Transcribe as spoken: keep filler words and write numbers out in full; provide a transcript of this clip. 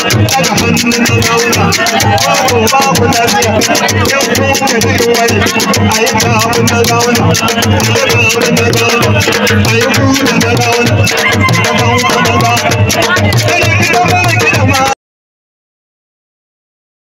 daga hannun na zauna babu babu lafiya yan kuma cikin wani a yi kafin na zauna da kafin na zauna a yi kuma na zauna da kafin na zauna